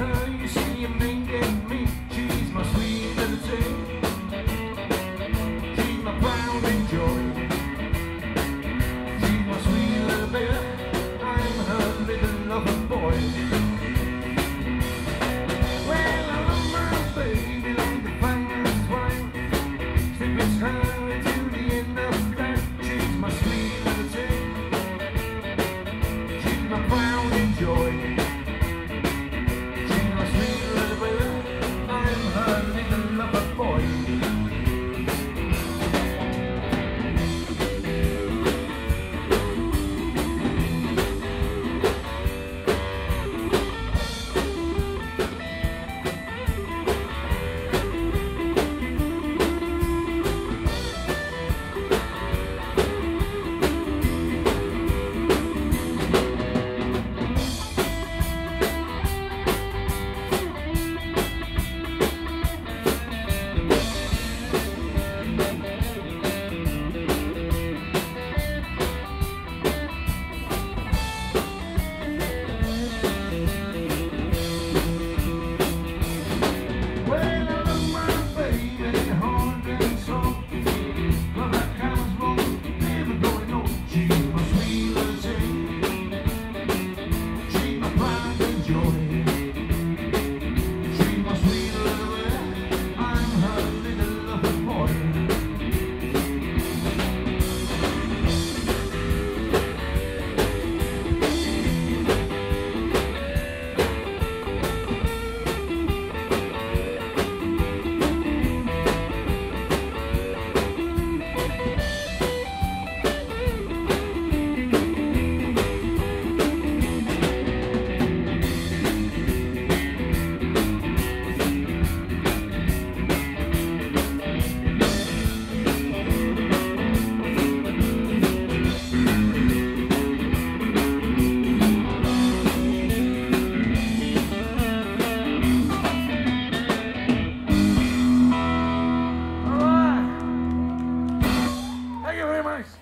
her, you see, and ain't getting me. She's my sweet little thing. She's my pride and joy. She's my sweet little baby. I'm her little lover boy. Well, I love my baby like the finest wine. Stick with her to the end of time. She's my sweet little thing. She's my pride and joy. Thank you very much.